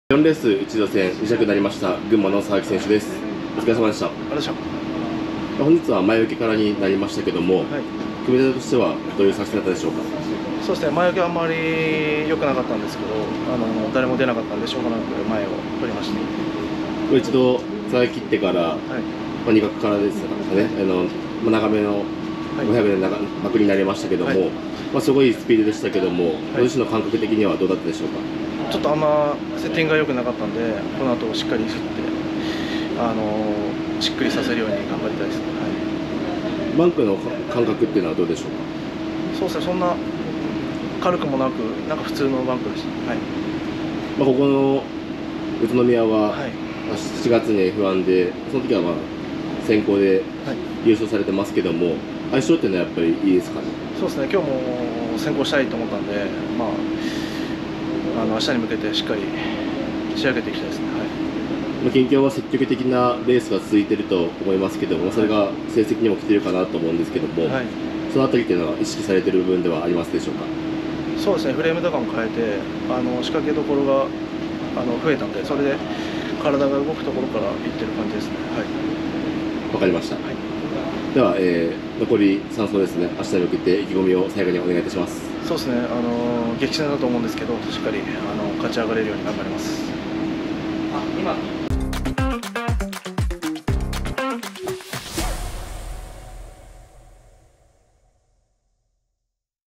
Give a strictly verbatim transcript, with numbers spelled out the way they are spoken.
よんレースいちど戦に着になりました群馬の佐々木選手です。お疲れ様でした。 ありがとうございました。 本日は前受けからになりましたけども、はい、組み立てとしてはどういう作戦だったでしょうか。 そうですね、前受けはあんまり良くなかったんですけど、あの誰も出なかったんでしょうがなく前を取りました。 一度使い切ってから、はい、まあ、に角からですかね、あのまあ、長めのごひゃくで長幕になりましたけども、はい、まあ、すごいスピードでしたけども、はい、ご自身の感覚的にはどうだったでしょうか。 ちょっとあんまセッティングが良くなかったんで、この後しっかり振ってあのしっくりさせるように頑張りたいですね。はい、 バンクの感覚っていうのはどうでしょうか。 そうですね、そんな軽くもなく、なんか普通のバンクでした。はい、 まあここの宇都宮は、 はい、 しちがつに エフワン で、その時はまあ先行で優勝されてますけども、相性っていうのはやっぱりいいですかね。 そうですね、今日も先行したいと思ったんで、まああの明日に向けてしっかり仕上げていきたいですね。はい、 近況は積極的なレースが続いていると思いますけども、それが成績にも来ているかなと思うんですけども、はい、そのあたりというのは意識されている部分ではありますでしょうか。 そうですね、フレームとかも変えて、あの仕掛けどころがあの増えたので、それで体が動くところからいってる感じですね。はい、 わかりました。はい、では、えー、残りさん走ですね、明日に向けて意気込みを最後にお願いいたします。 そうですね、あの激戦だと思うんですけど、しっかりあの勝ち上がれるように頑張ります。あ今